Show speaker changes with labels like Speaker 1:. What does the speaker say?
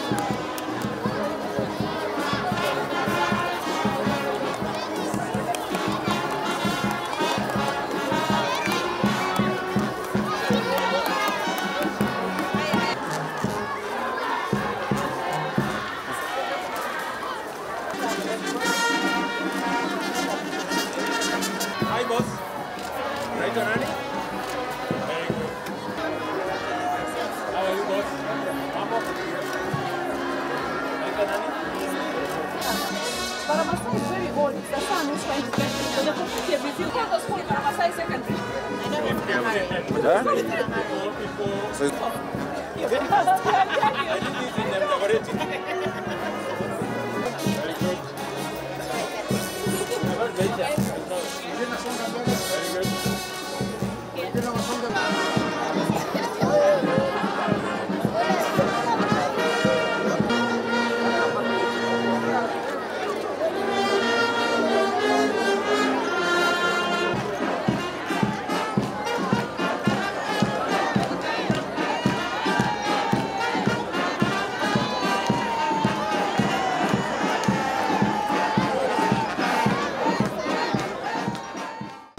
Speaker 1: Hi boss. Right on Annie? Very good. How are you boss? Mambo? Right on Annie?
Speaker 2: But Masai is very old. It's the son who's trying to get it. So the community, if you go to school, Masai secondary.
Speaker 1: People.